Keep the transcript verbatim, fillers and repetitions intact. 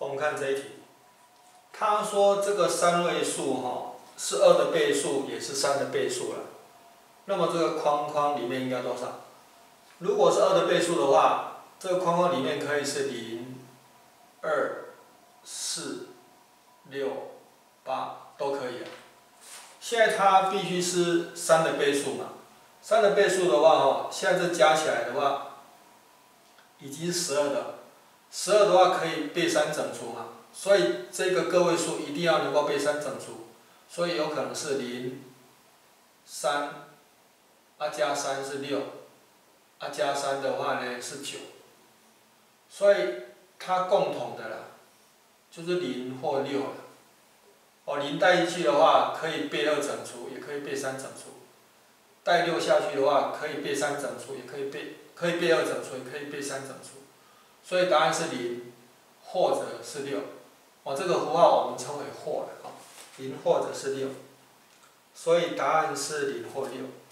我们看这一题，他说这个三位数哈是二的倍数，也是三的倍数了。那么这个框框里面应该多少？如果是二的倍数的话，这个框框里面可以是零、二、四、六、八都可以了。现在它必须是三的倍数嘛？三的倍数的话哈，现在这加起来的话，已经是十二的。十二的话可以被三整除嘛，所以这个个位数一定要能够被三整除，所以有可能是零、三，啊加三是六，啊加三的话呢是九，所以它共同的啦，就是零或六了。哦，零带进去的话可以被二整除，也可以被三整除；带六下去的话可以被三整除，也可以被可以被二整除，也可以被三整除。所以答案是零，或者是六。哦，这个符号我们称为或了啊，零或者是六。所以答案是零或六。